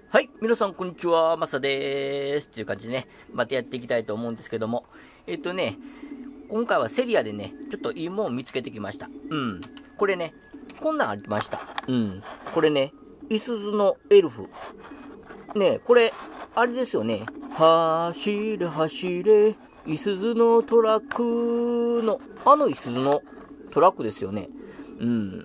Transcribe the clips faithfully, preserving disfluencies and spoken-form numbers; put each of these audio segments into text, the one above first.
はい、皆さんこんにちは、マサでーす。っていう感じでね、またやっていきたいと思うんですけども、えっとね、今回はセリアでね、ちょっといいものを見つけてきました。うん。これね、こんなんありました。うん。これね、いすゞのエルフ。ね、これ、あれですよね。走れ走れ、いすゞのトラックの、あのいすゞのトラックですよね。うん。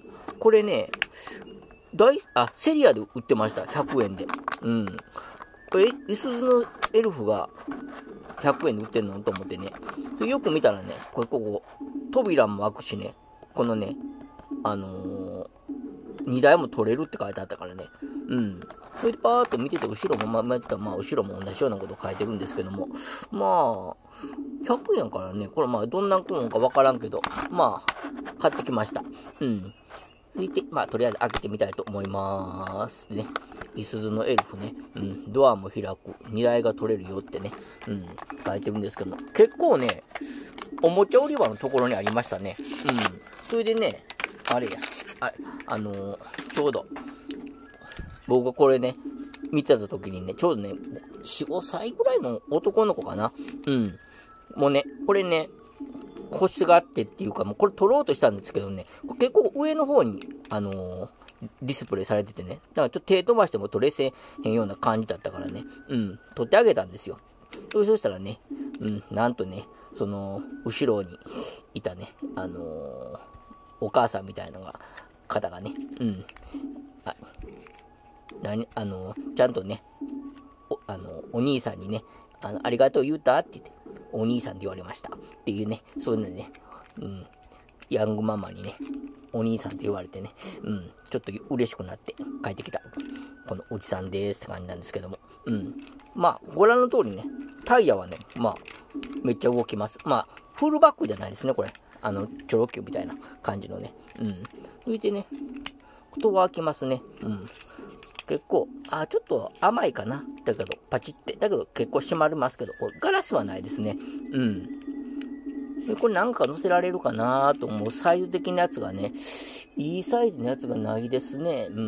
これね、大、あ、セリアで売ってました。ひゃくえんで。うん。これ、いすゞのエルフがひゃくえんで売ってんのと思ってね。よく見たらね、これ、ここ、扉も開くしね、このね、あのー、荷台も取れるって書いてあったからね。うん。それでパーっと見てて、後ろも、まあ、まあ、まあ、後ろも同じようなこと書いてるんですけども、まあ、ひゃくえんからね、これまあ、どんなもんかわからんけど、まあ、買ってきました。うん。続いて、まあ、とりあえず開けてみたいと思います。ね。いすゞのエルフね。うん。ドアも開く。荷台が取れるよってね。うん。書いてるんですけども。結構ね、おもちゃ売り場のところにありましたね。うん。それでね、あれや。あ、あのー、ちょうど、僕がこれね、見てた時にね、ちょうどね、よん、ごさいぐらいの男の子かな。うん。もうね、これね、個室があってっていうか、もうこれ撮ろうとしたんですけどね、結構上の方に、あのー、ディスプレイされててね、だからちょっと手飛ばしても撮れせへんような感じだったからね、うん、撮ってあげたんですよ。そしたらね、うん、なんとね、その、後ろにいたね、あのー、お母さんみたいなのが、方がね、うん、あ、何、あのー、ちゃんとね、お、あのー、お兄さんにね、あの、ありがとう言うたって言って、お兄さんって言われました。っていうね、そういうのね、うん、ヤングママにね、お兄さんって言われてね、うん、ちょっと嬉しくなって帰ってきた、このおじさんでーすって感じなんですけども、うん。まあ、ご覧の通りね、タイヤはね、まあ、めっちゃ動きます。まあ、フルバックじゃないですね、これ。あの、チョロ Q みたいな感じのね、うん。それでね、戸は開きますね、うん。結構、あ、ちょっと甘いかな。だけど、パチって。だけど、結構閉まりますけど、これガラスはないですね。うん。でこれなんか乗せられるかなと思うサイズ的なやつがね、いいサイズのやつがないですね。うん。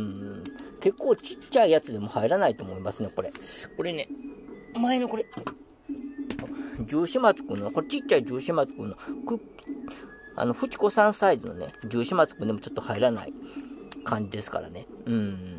結構ちっちゃいやつでも入らないと思いますね、これ。これね、前のこれ、重始末くんの、これちっちゃい重始末くんの、くあの、フチコさんサイズのね、重始末くんでもちょっと入らない感じですからね。うん。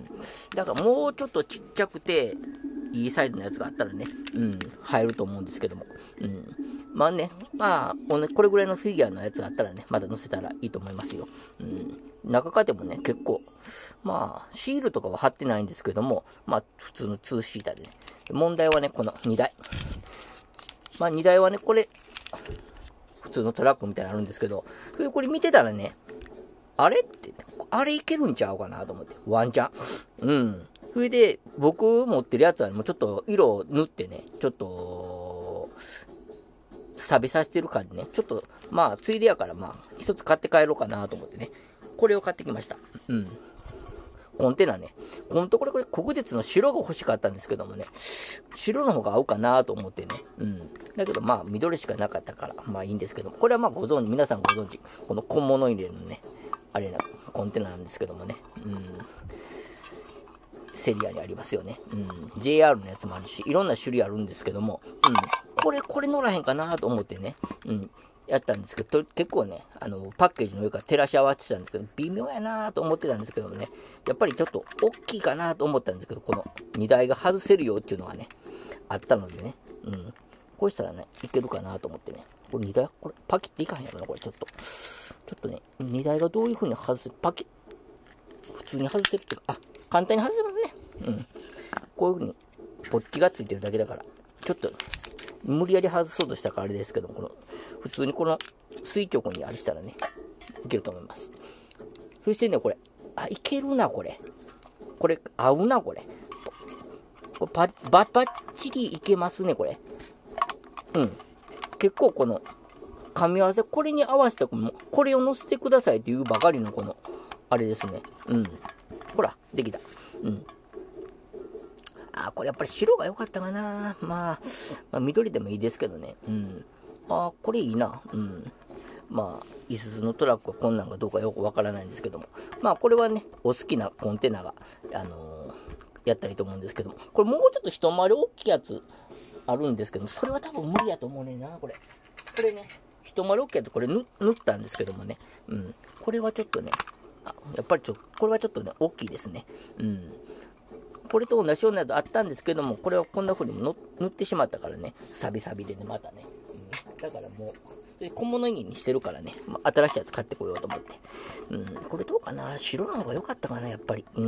だからもうちょっとちっちゃくて、いいサイズのやつがあったらね、うん、入ると思うんですけども。うん。まあね、まあ、これぐらいのフィギュアのやつがあったらね、まだ載せたらいいと思いますよ。うん。中かでもね、結構、まあ、シールとかは貼ってないんですけども、まあ、普通のツーシーターでね。問題はね、このにだい。まあ、にだいはね、これ、普通のトラックみたいなのあるんですけど、これ見てたらね、あれって、あれいけるんちゃうかなと思って、ワンチャン。うん。それで、僕持ってるやつはもうちょっと色を塗ってね、ちょっと、錆びさせてる感じね。ちょっと、まあ、ついでやから、まあ、一つ買って帰ろうかなと思ってね。これを買ってきました。うん。コンテナね。ほんとこれ、これ、国鉄の白が欲しかったんですけどもね。白の方が合うかなと思ってね。うん。だけど、まあ、緑しかなかったから、まあいいんですけども。これはまあ、ご存知、皆さんご存知。この小物入れのね、あれな、コンテナなんですけどもね。うん。セリアにありますよね。うん。ジェイアール のやつもあるし、いろんな種類あるんですけども、うん。これ、これ乗らへんかなと思ってね、うん。やったんですけど、結構ね、あの、パッケージの上から照らし合わせてたんですけど、微妙やなと思ってたんですけどもね、やっぱりちょっと大きいかなと思ったんですけど、この荷台が外せるよっていうのがね、あったのでね、うん。こうしたらね、いけるかなと思ってね、これ荷台、これ、パキっていかへんやろな、これちょっと。ちょっとね、荷台がどういう風に外せ、パキッ、普通に外せるっていうか、あ、簡単に外せますね。うん。こういう風に、ポッチがついてるだけだから、ちょっと、無理やり外そうとしたからあれですけども、この、普通にこの垂直にあれしたらね、いけると思います。そしてね、これ、あ、いけるな、これ。これ、合うな、これ。これパババッチリいけますね、これ。うん。結構この、噛み合わせ、これに合わせて、これを乗せてくださいっていうばかりのこの、あれですね。うん。ほら、できた。うん。あ、これやっぱり白が良かったかな。まあ、まあ、緑でもいいですけどね。うん。あ、これいいな。うん。まあ、いすゞのトラックはこんなんかどうかよくわからないんですけども。まあ、これはね、お好きなコンテナが、あのー、 やったらいいと思うんですけども、これもうちょっと一回り大きいやつあるんですけども、それは多分無理やと思うねんな、これ。これね、一回り大きいやつ、これ塗ったんですけどもね、うん。これはちょっとね、あやっぱりちょっと、これはちょっとね、大きいですね。うん。これと同じようなやつあったんですけども、これはこんな風に塗ってしまったからね、サビサビでね、またね。うん、だからもう、小物入りにしてるからね、まあ、新しいやつ買ってこようと思って。うん、これどうかな、白の方が良かったかな、やっぱり。うん。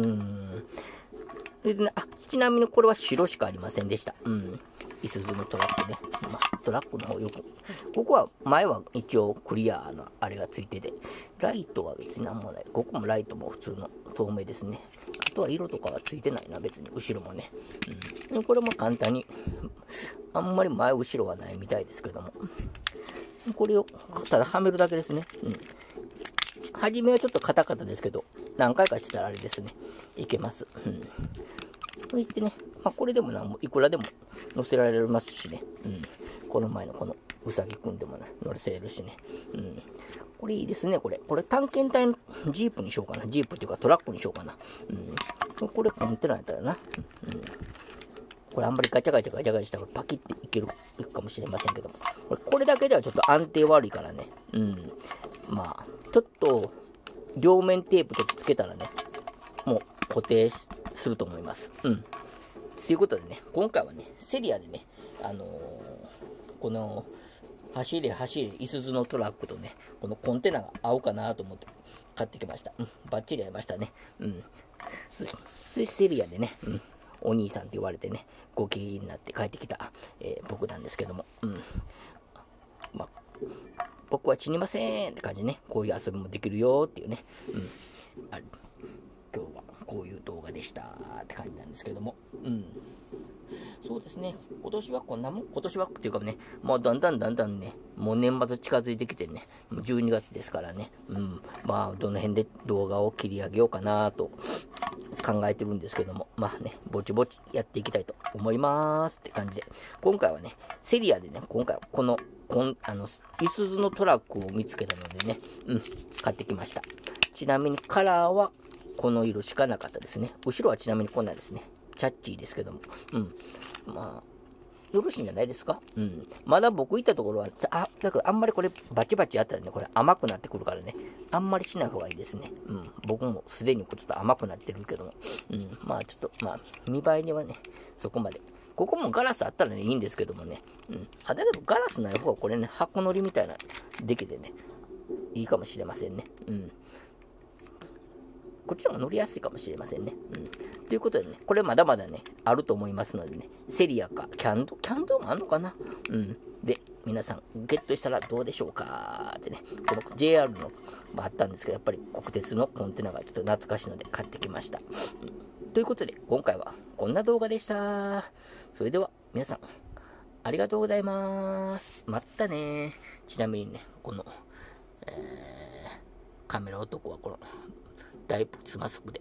でね、あ、ちなみにこれは白しかありませんでした。うん。いすゞのトラックね。まあ、トラックの方よく。ここは、前は一応クリアのあれがついてて、ライトは別になんもない。ここもライトも普通の透明ですね。あとは色とかはついてないな、別に。後ろもね。うん。これも簡単に、あんまり前後ろはないみたいですけども。これを、ただはめるだけですね。うん。初めはちょっとカタカタですけど、何回かしたらあれですね。いけます。うん。そしてね、まあ、これでもなんもいくらでも乗せられますしね。うん。この前のこのうさぎくんでもね、乗せるしね。うん。これいいですね、これ。これ探検隊のジープにしようかな。ジープっていうかトラックにしようかな。うん。これコンテナやったらな。うん。これあんまりガチャガチャガチャガチャしたらパキッていける、いくかもしれませんけども。これ、これだけではちょっと安定悪いからね。うん。まあ、ちょっと、両面テープとつけたらね、もう固定すると思います。うん。ということでね、今回はね、セリアでね、あのー、この、走れ走れ、いすゞのトラックとね、このコンテナが合うかなと思って買ってきました。うん、バッチリ合いましたね。うん。それセリアでね、うん、お兄さんって言われてね、ご機嫌になって帰ってきた、えー、僕なんですけども、うん。まあ、僕は死にませんって感じでね、こういう遊びもできるよっていうね、うん。あ今日はこういう動画でしたって感じなんですけども、うん。そうですね、今年はこんなもん、今年はっていうかね、もうだんだんだんだんね、もう年末近づいてきてね、もうじゅうにがつですからね、うん、まあ、どの辺で動画を切り上げようかなと考えてるんですけども、まあね、ぼちぼちやっていきたいと思いますって感じで、今回はね、セリアでね、今回はこの、こんあの、いすゞのトラックを見つけたのでね、うん、買ってきました。ちなみにカラーはこの色しかなかったですね。後ろはちなみにこんなんですね。チャッチーですけども。うん。まあ、よろしいんじゃないですか。うん。まだ僕行ったところは、あ、だからあんまりこれバチバチやったらね、これ甘くなってくるからね。あんまりしない方がいいですね。うん。僕もすでにちょっと甘くなってるけども。うん。まあちょっと、まあ、見栄えにはね、そこまで。ここもガラスあったらね、いいんですけどもね。うん。あ、だけどガラスない方がこれね、箱乗りみたいな、できてね、いいかもしれませんね。うん。こっちの方が乗りやすいかもしれませんね。うん。ということでね、これまだまだね、あると思いますのでね、セリアか、キャンド、キャンドもあんのかな。うん。で、皆さん、ゲットしたらどうでしょうかってね、この ジェイアール のもあったんですけど、やっぱり国鉄のコンテナがちょっと懐かしいので買ってきました。うん、ということで、今回はこんな動画でした。それでは、皆さん、ありがとうございます。またね。ちなみにね、この、えー、カメラ男はこの、大仏マスクで、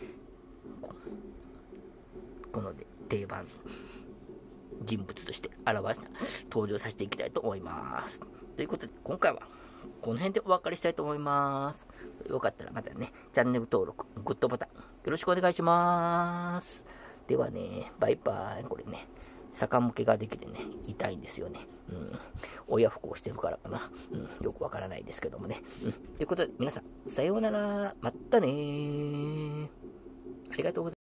こので定番人物として表した登場させていきたいと思います。ということで、今回はこの辺でお別れしたいと思います。よかったらまたね、チャンネル登録、グッドボタン、よろしくお願いします。ではね、バイバイ。これね、逆向けができてね、痛いんですよね。うん。親不孝してるからかな。うん。よくわからないですけどもね。うん。ということで、皆さん、さようなら。またねー。ありがとうございます。